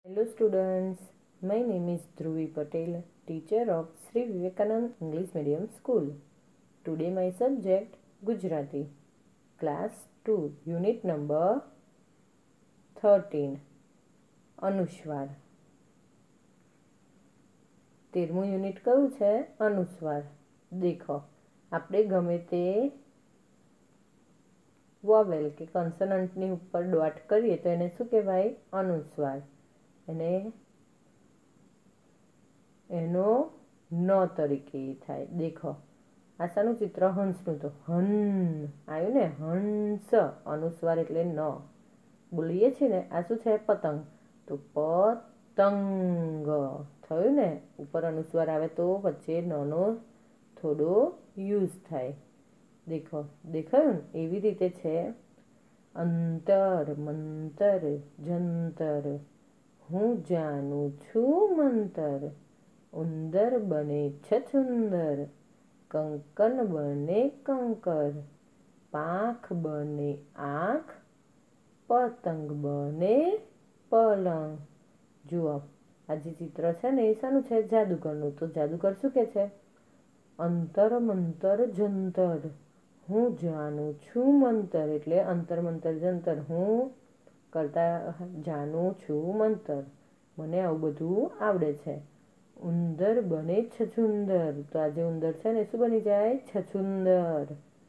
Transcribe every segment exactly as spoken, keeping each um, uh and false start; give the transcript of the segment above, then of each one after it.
Hello students, my name is Dhruvi Patel, teacher of Sri Vivekanand English Medium School. Today my subject Gujarati, class two, unit number thirteen, અનુસ્વાર. તેરમું unit કયું છે? અનુસ્વાર. દેખો, આપણે ગમે તે વોવેલ કે કન્સનન્ટની ઉપર ડોટ કરીએ તો એને શું કહેવાય? અનુસ્વાર. એને એનો ન તરીકે થાય. દેખો, આ શાનું ચિત્ર? હંસનું. તો હન આવ્યું ને, હંસ. અનુસ્વાર એટલે ન બોલીએ છીએ ને. આ શું છે? પતંગ. તો પતંગ થયું ને. ઉપર અનુસ્વાર આવે તો વચ્ચે નનો થોડો યુઝ થાય. દેખો, દેખાયું ને? એવી રીતે છે અંતર, મંતર, જંતર. હું જાણું છું મંતર. ઉંદર બને છછુંદર. કંકન બને કંકર. પાંખ બને આંખ. પતંગ બને પલંગ. જુઓ, આ જે ચિત્ર છે ને એ શાનું છે? જાદુગરનું. તો જાદુગર શું કહે છે? અંતર મંતર જંતર. હું જાણું છું મંતર એટલે અંતર મંતર જંતર. હું કરતા જાણું છું મંતર. મને આવું બધું આવડે છે. ઉંદર બને છછુંદર. તો આ જે ઉંદર છે ને શું બની જાય? છછુંદર.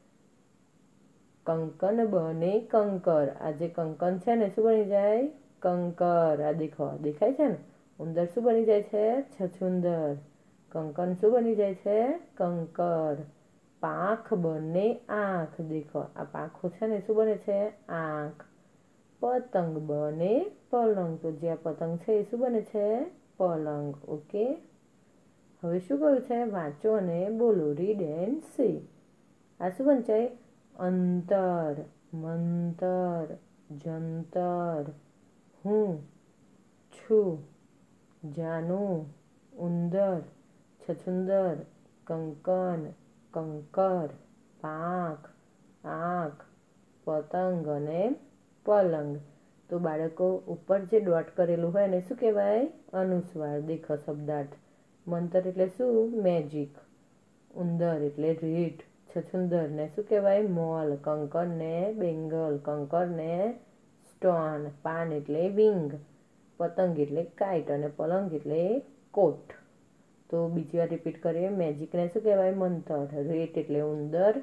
કંકન બને કંકર. આ જે કંકન છે ને શું બની જાય? કંકર. આ દેખો, દેખાય છે ને? ઉંદર શું બની જાય છે? છછુંદર. કંકન શું બની જાય છે? કંકર. પાંખ બને આંખ. દેખો, આ પાંખો છે ને શું બને છે? આંખ. પતંગ બને પલંગ. તો જે આ પતંગ છે એ શું બને છે? પલંગ. ઓકે, હવે શું કહ્યું છે? વાંચો અને બોલો. Read and see. આ શું વંચાય? અંતર, મંતર, જંતર. હું છું, જાનું, ઉંદર, છછુંદર, કંકન, કંકર, પાંખ, આંખ, પતંગ અને પલંગ. તો બાળકો, ઉપર જે ડોટ કરેલું હોય એને શું કહેવાય? અનુસ્વાર. દેખો શબ્દાર્થ. મંતર એટલે શું? મેજિક. ઉંદર એટલે રીટ. છછુંદર ને શું કહેવાય? મોલ. કંકર ને બેંગલ. કંકર ને સ્ટોન. પાન એટલે વિંગ. પતંગ એટલે કાઇટ. અને પલંગ એટલે કોટ. તો બીજી વાર રિપીટ કરીએ. મેજિકને શું કહેવાય? મંતર. રેટ એટલે ઉંદર.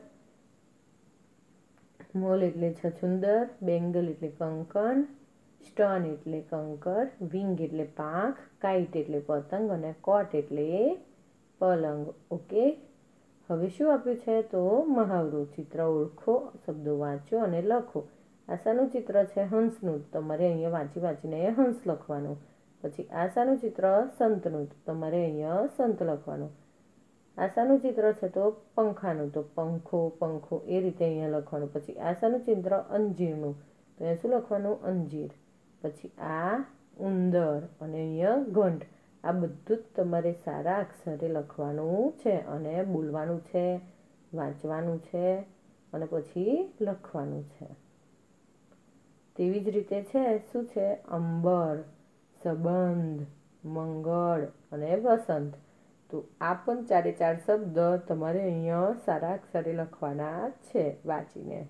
મોલ એટલે છછુંદર. બેંગલ એટલે કંકન. સ્ટોન એટલે કંકર. વિંગ એટલે પાંખ. કાઇટ એટલે પતંગ. અને કોટ એટલે પલંગ. ઓકે, હવે શું આપ્યું છે? તો મહાવરો. ચિત્ર ઓળખો, શબ્દો વાંચો અને લખો. આ શાનું ચિત્ર છે? હંસનું. તમારે અહીંયા વાંચી વાંચીને હંસ લખવાનું. પછી આ શાનું ચિત્ર? સંતનું. તમારે અહીંયા સંત લખવાનું. આ શાનું ચિત્ર છે? તો પંખાનું. તો પંખો, પંખો એ રીતે અહીંયા લખવાનું. પછી આ શાનું ચિત્ર? અંજીરનું. તો અહીંયા શું લખવાનું? અંજીર. પછી આ ઉંદર અને અહીંયા ઘંટ. આ બધું જ તમારે સારા અક્ષરે લખવાનું છે અને બોલવાનું છે, વાંચવાનું છે અને પછી લખવાનું છે. તેવી જ રીતે છે શું છે? અંબર, સંબંધ, મંગળ અને વસંત. તો આ પણ ચારે ચાર શબ્દ તમારે અહીંયા સારા અક્ષરે લખવાના છે વાંચીને.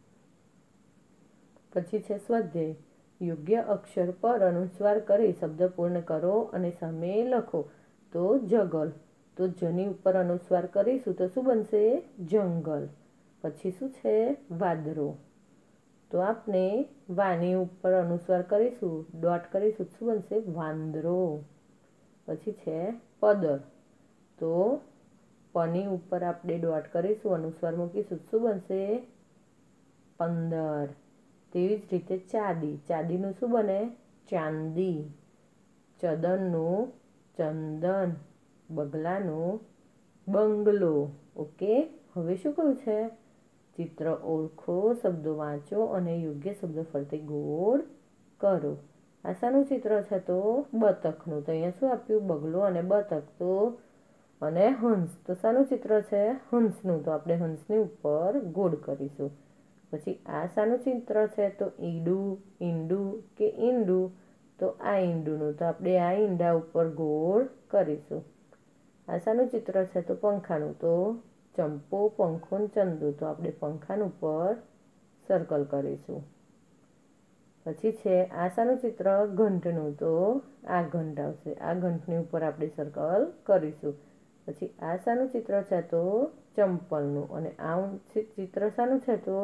પછી છે સ્વાધ્યાય. યોગ્ય અક્ષર પર અનુસ્વાર કરી શબ્દ પૂર્ણ કરો અને સામે લખો. તો જગલ. તો જની ઉપર અનુસ્વાર કરીશું તો શું બનશે? જંગલ. પછી શું છે? વાદરો. તો આપણે વાની ઉપર અનુસ્વાર કરીશું, ડોટ કરીશું, શું બનશે? વાંદરો. પછી છે પદર. તો પની ઉપર આપણે ડોટ કરીશું, અનુસ્વાર મૂકીશું, શું બનશે? પંદર. તેવી જ રીતે ચાંદી. ચાંદીનું શું બને? ચાંદી. ચદનનું ચંદન. બગલાનું બંગલો. ઓકે, હવે શું કહ્યું છે? ચિત્ર ઓળખો, શબ્દો વાંચો અને યોગ્ય શબ્દ ફરતે ગોળ કરો. આ શાનું ચિત્ર છે? તો બતકનું. તો અહીંયા શું આપ્યું? બગલો અને બતક. તો અને હંસ. તો શાનું ચિત્ર છે? હંસનું. તો આપણે હંસની ઉપર ગોળ કરીશું. પછી આ શાનું ચિત્ર છે? તો ઈડું, ઈંડું કે ઈંડું. તો આ ઈંડુનું, તો આપણે આ ઈંડા ઉપર ગોળ કરીશું. આ શાનું ચિત્ર છે? તો પંખાનું. તો ચંપો, પંખો ને ચંદુ, તો આપણે પંખાનું ઉપર સર્કલ કરીશું. પછી છે આ શાનું ચિત્ર? ઘંટનું. તો આ ઘંટ આવશે. આ ઘંટની ઉપર આપણે સર્કલ કરીશું. પછી આ શાનું ચિત્ર છે? તો ચંપલનું. અને આ ચિત્ર શાનું છે? તો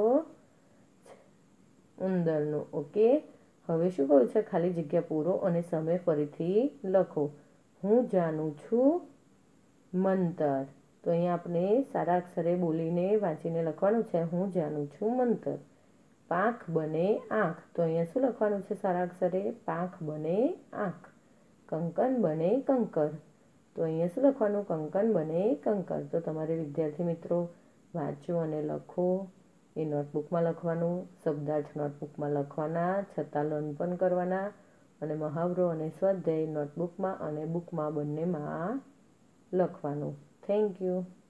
ઉંદરનું. ઓકે, હવે શું કહ્યું છે? ખાલી જગ્યા પૂરો અને સમય ફરીથી લખો. હું જાણું છું મંતર. તો અહીંયા આપણે સારા અક્ષરે બોલીને વાંચીને લખવાનું છે. હું જાણું છું મંતર. પાંખ બને આંખ. તો અહીંયા શું લખવાનું છે? સારા અક્ષરે પાંખ બને આંખ. કંકન બને કંકર. તો અહીંયા શું લખવાનું? કંકન બને કંકર. તો તમારે વિદ્યાર્થી મિત્રો વાંચો અને લખો. એ નોટબુકમાં લખવાનું, શબ્દાર્થ નોટબુકમાં લખવાના, છતાં લર્ન પણ કરવાના, અને મહાવરો અને સ્વાધ્યાય નોટબુકમાં અને બુકમાં બંનેમાં લખવાનું. Thank you.